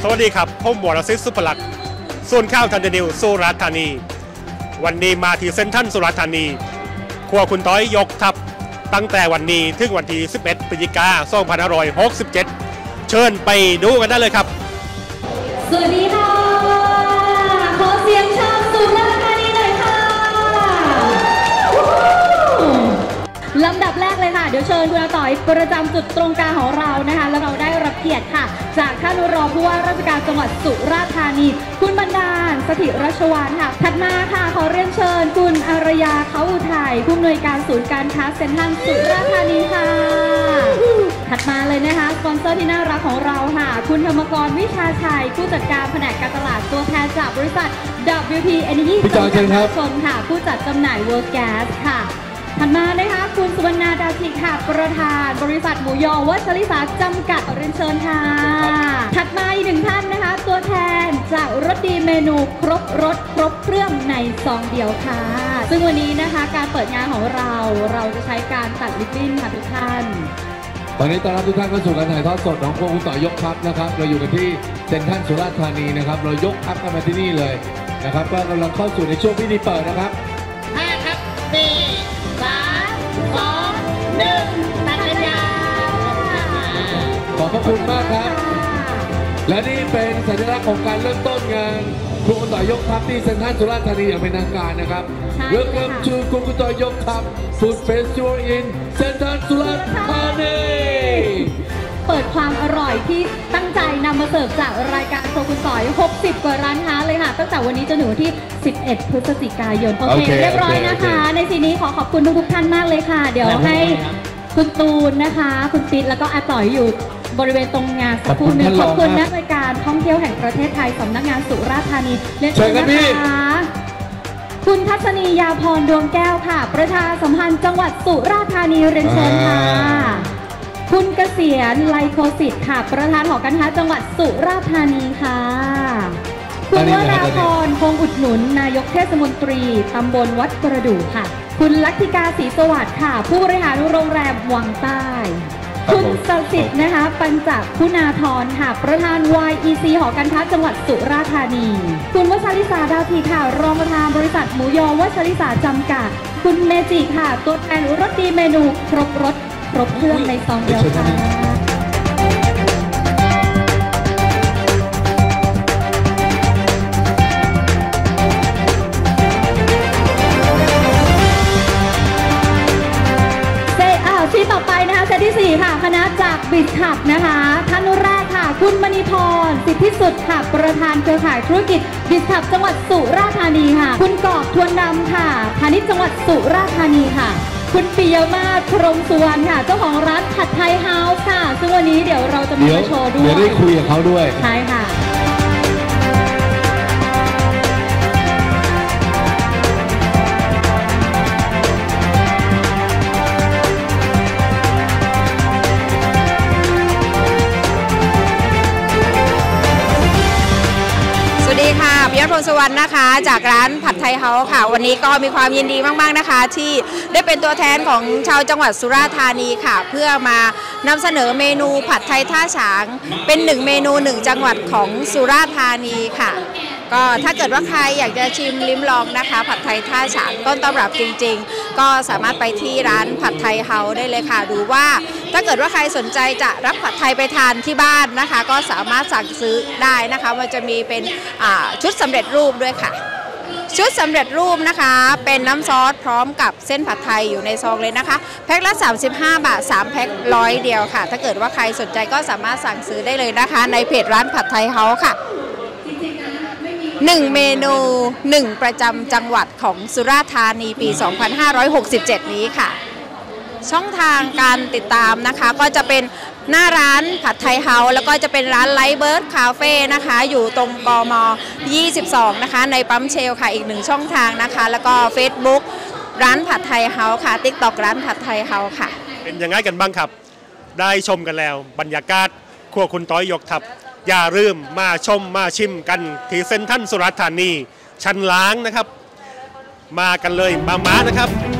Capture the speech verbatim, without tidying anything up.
วัสดีครับผมวรศิษฐ์สุภลักษณ์ส่วนข้าวทันเดนิวสุราษฎร์ธานีวันนี้มาที่เซ็นทรัลสุราษฎร์ธานีครัวคุณต้อยยกทัพตั้งแต่วันนี้ถึงวันที่สิบเอ็ดพฤศจิกายนสองพันห้าร้อยหกสิบเจ็ดเชิญไปดูกันได้เลยครับสวัสดีค่ะขอเสียงชาวสุราษฎร์ธานีหน่อยค่ะลำดับแรกเลยค่ะเดี๋ยวเชิญคุณอาต่อยประจำจุดตรงกลางของเรานะคะแล้วเราได้รับเกียรติค่ะจากท่านรองผู้ว่าราชการจังหวัดสุราษฎร์ธานีคุณบรรดาลสถิรัชวานค่ะถัดมาค่ะขอเรียนเชิญคุณอารยาเขาอุทัยผู้อำนวยการศูนย์การค้าเซ็นทรัลสุราษฎร์ธานีค่ะถัดมาเลยนะคะสปอนเซอร์ที่น่ารักของเราค่ะคุณธรรมกรวิชาชัยผู้จัดการแผนกการตลาดตัวแทนจากบริษัท ดับเบิลยู พี Energy จำกัดมหาชนค่ะผู้จัดจำหน่าย World Gas ค่ะถัดมานะคะคุณสุวรรณาดาทิกค่ะประธานบริษัทหมูยอวัชริสาจำกัดเรียนเชิญค่ะถัดมาอีกหนึ่งท่านนะคะตัวแทนจากรสดีเมนูครบรสครบเครื่องในซองเดียวค่ะซึ่งวันนี้นะคะการเปิดงานของเราเราจะใช้การตัดริบบิ้นค่ะทุกท่านตอนนี้ต้อนรับทุกท่านเข้าสู่การถ่ายทอดสดของพวกคุณต่อยกทัพนะครับเราอยู่กันที่เซ็นทรัลสุราษฎร์ธานีนะครับเรายกทัพกันมาที่นี่เลยนะครับก็กำลังเข้าสู่ในช่วงพิธีเปิดนะครับห้าครับสี่สามสองหนึ่งตัดยาขอบพระคุณมากครับและนี่เป็นสัญลักษณ์ของการเริ่มต้นงานพวกคุณต่อยกทัพที่เซ็นทรัลสุราษฎร์ธานีอย่างเป็นทางการนะครับ Welcome to พวกคุณต่อยกทัพ Food Festival in เซ็นทรัลสุราษฎร์ธานีเปิดความอร่อยที่ตั้งใจนำมาเสิร์ฟจากรายการโครัวคุณต่อยหกสิบกว่าร้านค้าเลยค่ะตั้งแต่วันนี้จนถึงวันที่สิบเอ็ดพฤศจิกายนโอเคเรียบร้อยนะคะในทีนี้ขอขอบคุณทุกท่านมากเลยค่ะเดี๋ยวให้คุณตูนนะคะคุณปิ๊ดแล้วก็อาต่อยอยู่บริเวณตรงงานสักครู่หนึ่งขอบคุณนักรายการท่องเที่ยวแห่งประเทศไทยสำนักงานสุราษฎร์ธานีเรียนเชิญนะคะคุณทัศนียาพรดวงแก้วค่ะประชาสัมพันธ์จังหวัดสุราษฎร์ธานีเรียนเชิญค่ะคุณเกษียณไลโคสิทธิ์ค่ะประธานหอการค้าจังหวัดสุราษฎร์ธานีค่ะคุณวราพรคงอุดหนุนนายกเทศมนตรีตำบลวัดประดู่ค่ะคุณลักธิกาศรีสวัสดิ์ค่ะผู้บริหารโรงแรมวังใต้คุณสสิทธิ์นะคะปัญจคุณาธรค่ะประธาน วาย อี ซี หอการค้าจังหวัดสุราษฎร์ธานีคุณวชริสาดาวทีค่ะรองประธานบริษัทหมูยอวัชริสาจำกัดคุณเมจิค่ะตัวแทนรสดีเมนูครบรสครบเครื่องในซองเดียวค่ะที่ต่อไปนะคะเซตที่สี่ค่ะคณะจากบิสคับนะคะท่านแรกค่ะคุณมณีพรสิทธิสุดค่ะประธานเครือข่ายธุรกิจบิสคับจังหวัดสุราษฎร์ธานีค่ะคุณกอบทวนดำค่ะพาณิชย์จังหวัดสุราษฎร์ธานีค่ะคุณปิยมาศพรหมสุวรรณค่ะเจ้าของร้านผัดไทยเฮาส์ค่ะซึ่งวันนี้เดี๋ยวเราจะมาโชว์ด้วยเดี๋ยวได้คุยกับเขาด้วยใช่ค่ะปิยพงศ์สุวรรณนะคะจากร้านผัดไทยเฮาส์ค่ะวันนี้ก็มีความยินดีมากๆนะคะที่ได้เป็นตัวแทนของชาวจังหวัดสุราษฎร์ธานีค่ะเพื่อมานำเสนอเมนูผัดไทยท่าฉางเป็นหนึ่งเมนูหนึ่งจังหวัดของสุราษฎร์ธานีค่ะก็ถ้าเกิดว่าใครอยากจะชิมลิ้มลองนะคะผัดไทยท่าฉางต้นตำรับจริงๆก็สามารถไปที่ร้านผัดไทยเฮาส์ได้เลยค่ะดูว่าถ้าเกิดว่าใครสนใจจะรับผัดไทยไปทานที่บ้านนะคะก็สามารถสั่งซื้อได้นะคะมันจะมีเป็นชุดสำเร็จรูปด้วยค่ะชุดสำเร็จรูปนะคะเป็นน้ำซอสพร้อมกับเส้นผัดไทยอยู่ในซองเลยนะคะแพ็คละสามสิบห้าบาทสามแพ็คร้อยเดียวค่ะถ้าเกิดว่าใครสนใจก็สามารถสั่งซื้อได้เลยนะคะในเพจร้านผัดไทยเฮาส์ค่ะหนึ่งเมนูหนึ่งประจำจังหวัดของสุราษฎร์ธานีปีสองพันห้าร้อยหกสิบเจ็ดนี้ค่ะช่องทางการติดตามนะคะก็จะเป็นหน้าร้านผัดไทยเฮาส์แล้วก็จะเป็นร้านไลท์เบิร์ดคาเฟ่นะคะอยู่ตรงกมยี่สิบสองนะคะในปั๊มเชลค่ะอีกหนึ่งช่องทางนะคะแล้วก็ Facebook ร้านผัดไทยเฮาส์ค่ะ ติ๊กต็อก ร้านผัดไทยเฮาส์ค่ะเป็นยังไงกันบ้างครับได้ชมกันแล้วบรรยากาศครัวคุณต้อยยกทัพอย่าลืมมาชมมาชิมกันที่เซ็นทรัลสุราษฎร์ธานีชั้นล้างนะครับมากันเลยมามานะครับ